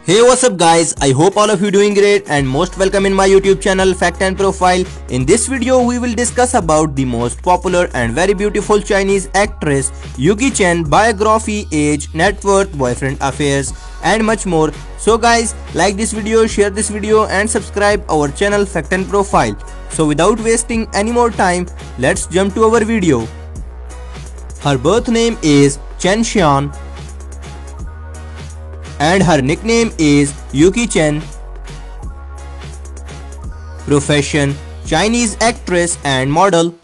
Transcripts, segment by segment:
Hey, what's up guys? I hope all of you doing great and most welcome in my YouTube channel Fact and Profile. In this video we will discuss about the most popular and very beautiful Chinese actress Yuki Chen, biography, age, net worth, boyfriend affairs and much more. So guys, like this video, share this video and subscribe our channel Fact and Profile. So without wasting any more time, let's jump to our video. Her birth name is Chen Xian and her nickname is Yuki Chen. Profession: Chinese actress and model.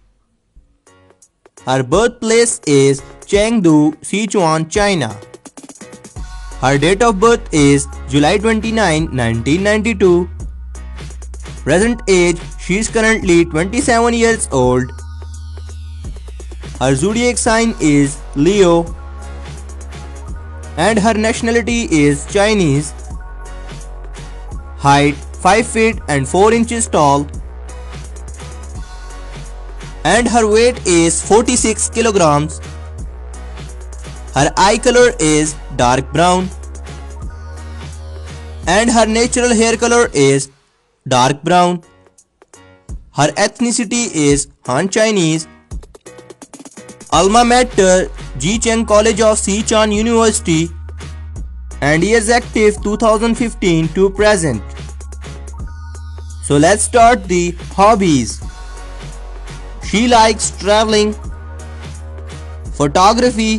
Her birthplace is Chengdu, Sichuan, China. Her date of birth is July 29, 1992. Present age: she is currently 27 years old. Her zodiac sign is Leo. And her nationality is Chinese. Height: 5 feet and 4 inches tall. And her weight is 46 kilograms. Her eye color is dark brown. And her natural hair color is dark brown. Her ethnicity is Han Chinese. Alma mater: Jicheng College of Xicheng University, and years active 2015 to present. So let's start the hobbies. She likes traveling, photography,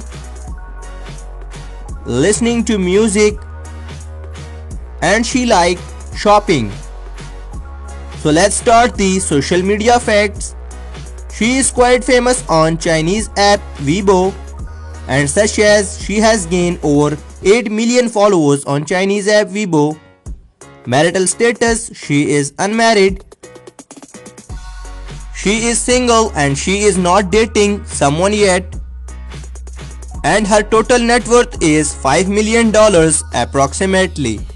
listening to music, and she likes shopping. So let's start the social media facts. She is quite famous on Chinese app Weibo, and such as she has gained over 8 million followers on Chinese app Weibo. Marital status: she is unmarried. She is single and she is not dating someone yet. And her total net worth is $5 million approximately.